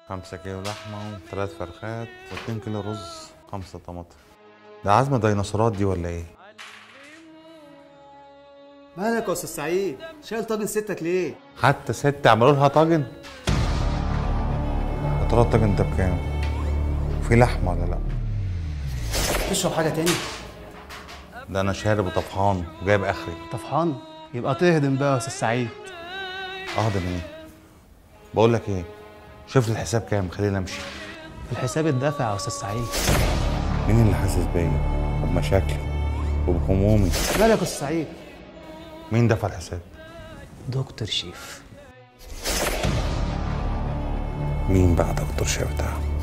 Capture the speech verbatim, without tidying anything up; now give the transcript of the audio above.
خمسة كيلو لحمة وثلاث فرخات واتنين كيلو رز، خمسة طماطم. ده عزمة ديناصورات دي ولا ايه؟ مالك يا استاذ سعيد؟ شايل طاجن ستك ليه؟ حتى ست عملوا لها طاجن؟ يا ترى الطاجن ده بكام؟ في لحمة ولا لا؟ تشرب حاجة تاني؟ ده انا شارب وطفحان وجايب اخري. طفحان؟ يبقى تهدم بقى يا استاذ سعيد. اهضم ايه؟ بقول لك ايه؟ شوف لي الحساب كام خلينا امشي. الحساب اتدفع يا استاذ سعيد. مين اللي حاسس بيا وبمشاكلي وبهمومي؟ مالك يا استاذ سعيد؟ مين دفع الحساب؟ دكتور شيف. مين بقى دكتور شيف ده؟